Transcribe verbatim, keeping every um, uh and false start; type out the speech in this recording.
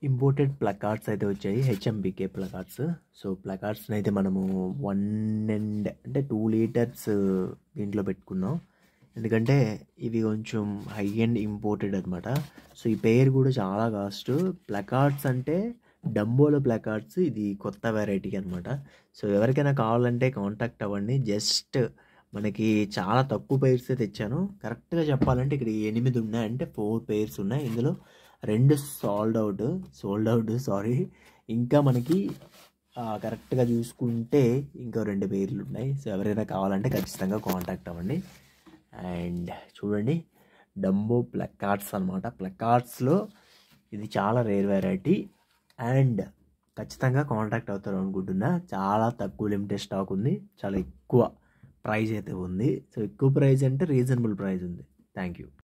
Imported placards అయితే వచ్చాయి, హెచ్ఎంబికే placards. So ప్లకార్డ్స్ని అయితే మనము వన్ అండ్ అంటే టూ లీటర్స్ దీంట్లో పెట్టుకున్నాం, ఎందుకంటే ఇవి కొంచెం హై అండ్ ఇంపోర్టెడ్ అనమాట. సో ఈ పేరు కూడా చాలా కాస్ట్. ప్లకార్డ్స్ అంటే డంబోలో ప్లకార్డ్స్, ఇది కొత్త వెరైటీ అనమాట. సో ఎవరికైనా కావాలంటే కాంటాక్ట్ అవ్వండి. జస్ట్ మనకి చాలా తక్కువ పేర్స్ తెచ్చాను. కరెక్ట్గా చెప్పాలంటే ఇక్కడ ఎనిమిది ఉన్నాయి, అంటే ఫోర్ పేర్స్ ఉన్నాయి. ఇందులో రెండు sold out sold out sorry ఇంకా మనకి కరెక్ట్గా చూసుకుంటే ఇంకో రెండు పేర్లు ఉన్నాయి. సో ఎవరైనా కావాలంటే ఖచ్చితంగా కాంటాక్ట్ అవ్వండి. అండ్ చూడండి, డంబో ప్లకార్డ్స్ అనమాట. ప్లకార్డ్స్లో ఇది చాలా రేర్ వెరైటీ అండ్ ఖచ్చితంగా కాంటాక్ట్ అవుతారు అనుకుంటున్నా. చాలా తక్కువ లిమిటెడ్ స్టాక్ ఉంది, చాలా ఎక్కువ ప్రైస్ అయితే ఉంది. సో ఎక్కువ ప్రైస్ అంటే రీజనబుల్ ప్రైస్ ఉంది. Thank you.